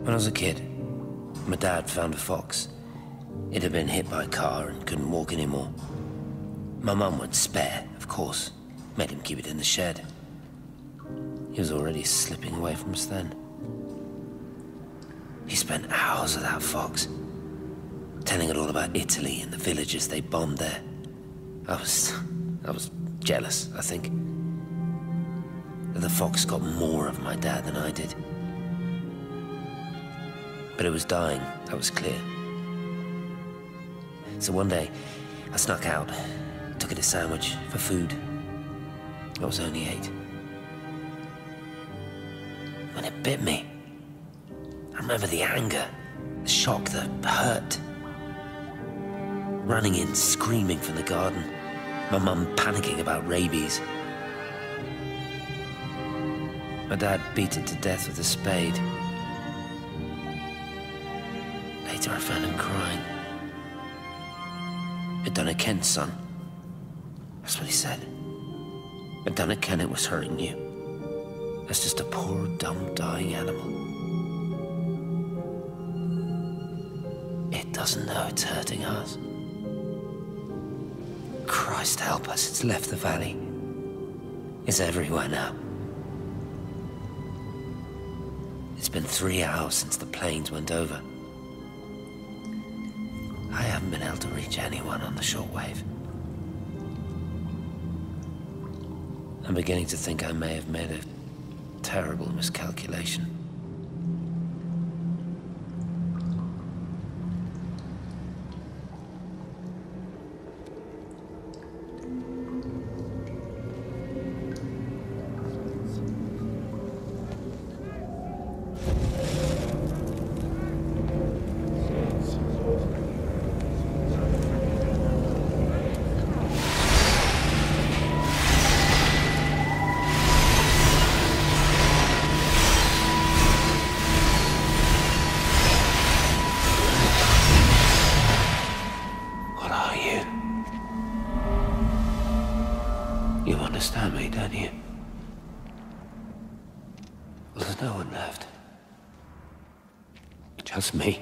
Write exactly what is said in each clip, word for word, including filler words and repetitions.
When I was a kid, my dad found a fox. It had been hit by a car and couldn't walk anymore. My mum went spare, of course, made him keep it in the shed. He was already slipping away from us then. He spent hours with that fox, telling it all about Italy and the villages they bombed there. I was... I was jealous, I think. That the fox got more of my dad than I did. But it was dying, that was clear. So one day, I snuck out, took it a sandwich for food. I was only eight. When it bit me, I remember the anger, the shock, the hurt. Running in, screaming from the garden, my mum panicking about rabies. My dad beat it to death with a spade. Later I found him crying. I'd done it, Ken's son. That's what he said. I'd done it, Ken, it was hurting you. That's just a poor, dumb, dying animal. It doesn't know it's hurting us. Christ help us, it's left the valley. It's everywhere now. It's been three hours since the planes went over. I haven't been able to reach anyone on the shortwave. I'm beginning to think I may have made a terrible miscalculation. You understand me, don't you? Well, there's no one left. Just me.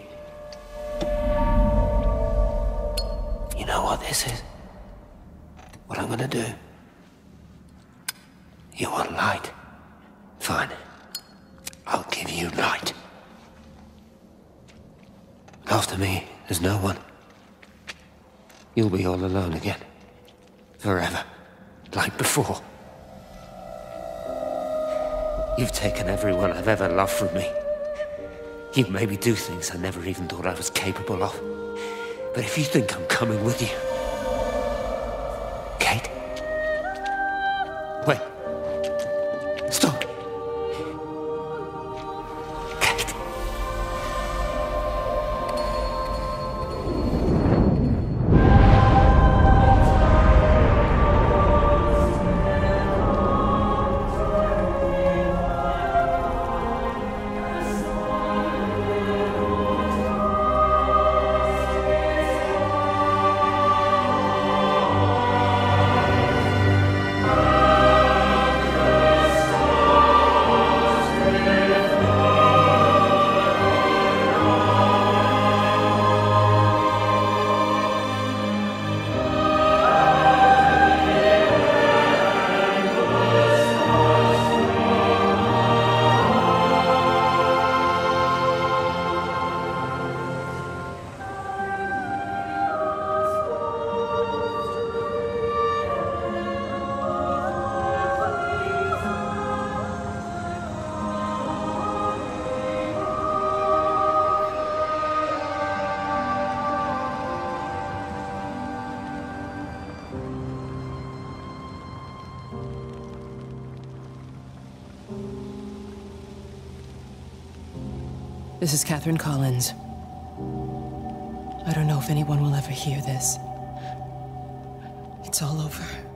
You know what this is? What I'm gonna do? You want light? Fine. I'll give you light. After me, there's no one. You'll be all alone again. Forever. Like before. You've taken everyone I've ever loved from me. You've made me do things I never even thought I was capable of. But if you think I'm coming with you... Kate? Wait. Stop. Kate. This is Catherine Collins. I don't know if anyone will ever hear this. It's all over.